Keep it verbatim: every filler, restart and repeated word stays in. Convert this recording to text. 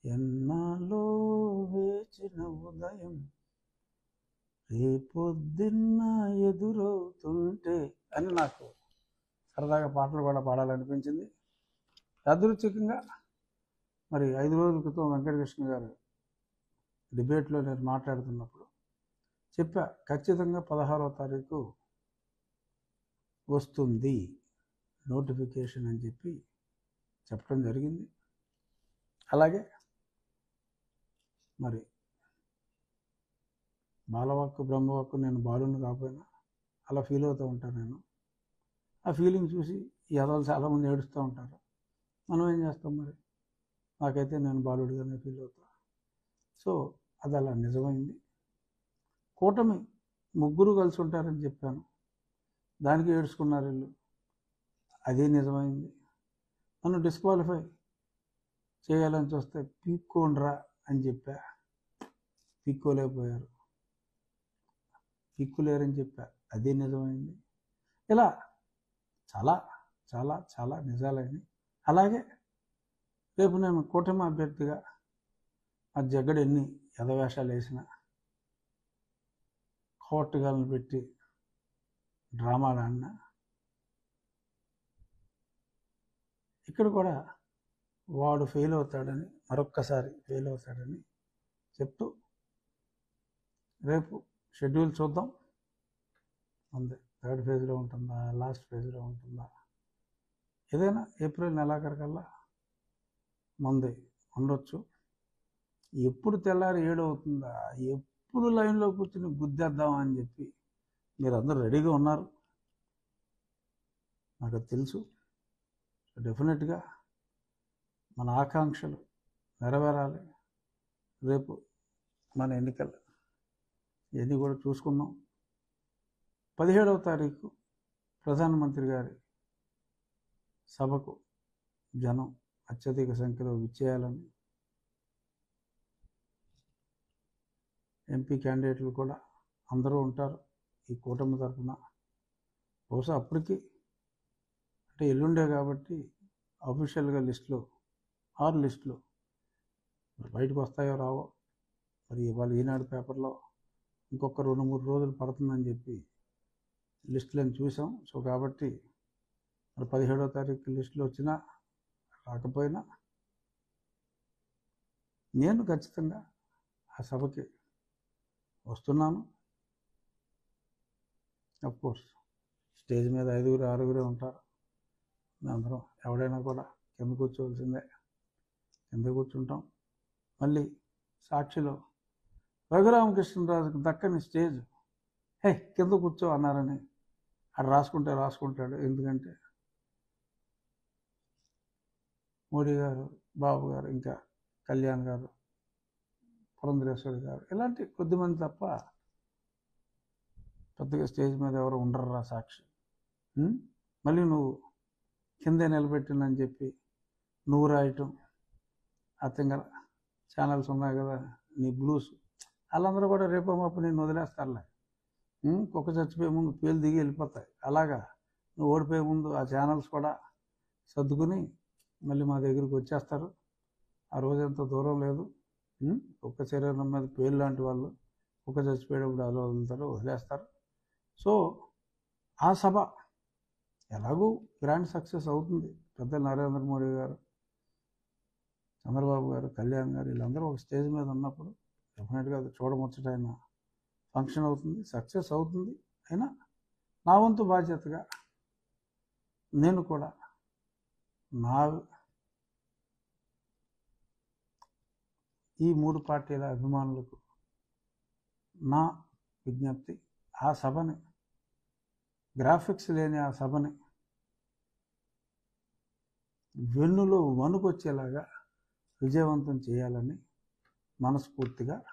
ఎన్నాలో వేచిన ఉదయం రేపొద్దున్న ఎదురవుతుంటే అని నాకు సరదాగా పాటలు కూడా పాడాలనిపించింది. యాదృచ్ఛికంగా మరి ఐదు రోజుల క్రితం వెంకటకృష్ణ గారు డిబేట్లో నేను మాట్లాడుతున్నప్పుడు చెప్పా, ఖచ్చితంగా పదహారవ తారీఖు వస్తుంది నోటిఫికేషన్ అని చెప్పి చెప్పడం జరిగింది. అలాగే మరి బాలవాక్కు బ్రహ్మవాక్కు నేను బాలుని కాకపోయినా అలా ఫీల్ అవుతూ ఉంటాను. నేను ఆ ఫీలింగ్ చూసి ఈ అదలు చాలామంది ఏడుస్తూ ఉంటారు. మనం ఏం చేస్తాం మరి? నాకైతే నేను బాలుడిగానే ఫీల్ అవుతా. సో అది అలా నిజమైంది. కూటమి ముగ్గురు కలిసి ఉంటారని చెప్పాను, దానికి ఏడుచుకున్నారు వీళ్ళు, అదే నిజమైంది. నన్ను డిస్క్వాలిఫై చేయాలని చూస్తే పీక్కోండ్రా అని చెప్పా, పీక్కోలేకపోయారు. పీక్కులేరని చెప్పా, అదే నిజమైంది. ఇలా చాలా చాలా చాలా నిజాలైనవి. అలాగే రేపు నేను కూటమి అభ్యర్థిగా ఆ జగ్గడ ఎన్ని యథవేషాలు వేసినా, కోర్టుగాలను పెట్టి డ్రామాలు ఆడినా, ఇక్కడ కూడా వాడు ఫెయిల్ అవుతాడని, మరొక్కసారి ఫెయిల్ అవుతాడని చెప్తూ రేపు షెడ్యూల్ చూద్దాం. ఉంది థర్డ్ ఫేజ్లో ఉంటుందా, లాస్ట్ ఫేజ్లో ఉంటుందా, ఏదైనా ఏప్రిల్ నెలాఖరికల్లా ముందే ఉండొచ్చు. ఎప్పుడు తెల్లారి ఏడు అవుతుందా, ఎప్పుడు లైన్లో కూర్చుని గుద్దేద్దామా అని చెప్పి మీరు అందరూ రెడీగా ఉన్నారు, నాకు తెలుసు. డెఫినెట్గా మన ఆకాంక్షలు నెరవేరాలి. రేపు మన ఎన్నికలు ఇవన్నీ కూడా చూసుకుందాం. పదిహేడవ తారీఖు ప్రధానమంత్రి గారి సభకు జనం అత్యధిక సంఖ్యలో విచ్చేయాలని, ఎంపీ క్యాండిడేట్లు కూడా అందరూ ఉంటారు ఈ కూటమి తరఫున. బహుశా అప్పటికి అంటే ఎల్లుండే కాబట్టి అఫీషియల్గా లిస్టులో ఆరు లిస్టులు బయటకు వస్తాయో రావో, మరి ఇవాళ ఈనాడు పేపర్లో ఇంకొక రెండు మూడు రోజులు పడుతుందని చెప్పి లిస్టులను చూసాం. సో కాబట్టి మరి పదిహేడవ తారీఖు లిస్టులు వచ్చినా రాకపోయినా నేను ఖచ్చితంగా ఆ సభకి వస్తున్నాను. అఫ్కోర్స్ స్టేజ్ మీద ఐదుగురు ఆరుగురే ఉంటారు, అందరం ఎవడైనా కూడా కింద కూర్చోవలసిందే, కింద కూర్చుంటాం. మళ్ళీ సాక్షిలో రఘురామకృష్ణరాజుకు దక్కని స్టేజ్, హే కింద కూర్చో అన్నారని అది రాసుకుంటే రాసుకుంటాడు. ఎందుకంటే మోడీ గారు, బాబు గారు, ఇంకా కళ్యాణ్ గారు, పురంధరేశ్వరి గారు, ఇలాంటి కొద్దిమంది తప్ప పెద్దగా స్టేజ్ మీద ఎవరు ఉండరురా సాక్షి. మళ్ళీ నువ్వు కిందే నిలబెట్టిందని చెప్పి నువ్వు రాయటం, ఆ తింగర ఛానల్స్ ఉన్నాయి కదా నీ బ్లూస్, వాళ్ళందరూ కూడా రేపో మాపు నేను వదిలేస్తారులే. కుక్క చచ్చిపోయే ముందు పేలు దిగి వెళ్ళిపోతాయి. అలాగా నువ్వు ఓడిపోయే ముందు ఆ ఛానల్స్ కూడా సర్దుకుని మళ్ళీ మా దగ్గరికి వచ్చేస్తారు. ఆ రోజు ఎంత దూరం లేదు. కుక్క శరీరం మీద పేలు లాంటి వాళ్ళు కుక్క చచ్చిపోయేటప్పుడు అలా వదులుతారు, వదిలేస్తారు. సో ఆ సభ ఎలాగూ గ్రాండ్ సక్సెస్ అవుతుంది. పెద్ద నరేంద్ర మోడీ గారు, చంద్రబాబు గారు, కళ్యాణ్ గారు, వీళ్ళందరూ ఒక స్టేజ్ మీద ఉన్నప్పుడు డెఫినెట్గా అది చూడముచ్చటైన ఫంక్షన్ అవుతుంది, సక్సెస్ అవుతుంది. అయినా నా వంతు బాధ్యతగా నేను కూడా నా ఈ మూడు పార్టీల అభిమానులకు నా విజ్ఞప్తి, ఆ సభని, గ్రాఫిక్స్ లేని ఆ సభని వెన్నులో వణుకొచ్చేలాగా విజయవంతం చేయాలని మనస్ఫూర్తిగా